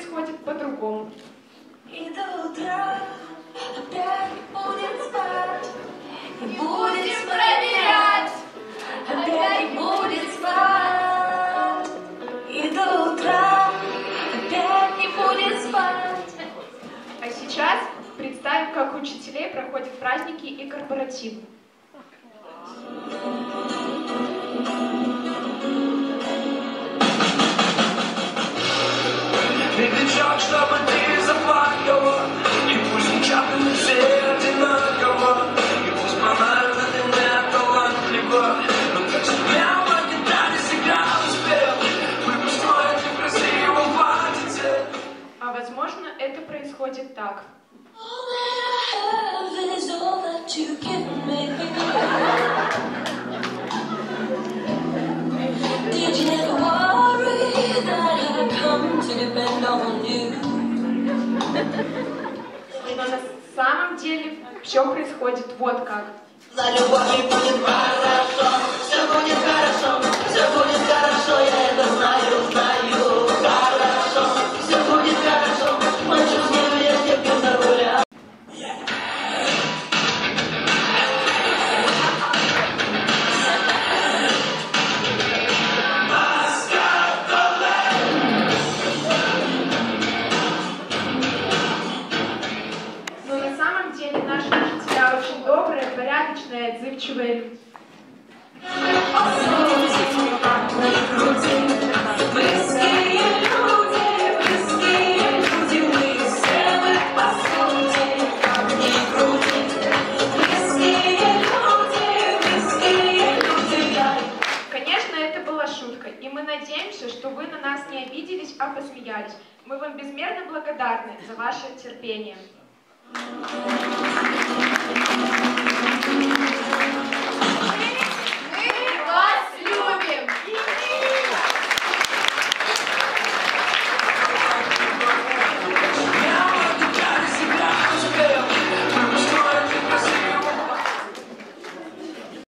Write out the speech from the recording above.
происходит по-другому. И до утра опять будем спать, и будем проверять, опять будет спать. И до утра опять не будет спать. А сейчас представим, как у учителей проходят праздники и корпоративы. Медлячок, чтобы ты заплакала, и пусть звучат все одинаково, и пусть банально ты не талантлива, но как сумел на гитаре сыграл и спел, выпуск твой ты в красивом платьице. А возможно, это происходит так. Но на самом деле все происходит вот как. За любовью будет хорошо, все будет хорошо, все будет хорошо, я это знаю, знаю. Хорошо, все будет хорошо, ночью с ним я терпим за руля. Но на самом деле наши учителя очень добрые, порядочные, отзывчивые люди. Конечно, это была шутка, и мы надеемся, что вы на нас не обиделись, а посмеялись. Мы вам безмерно благодарны за ваше терпение.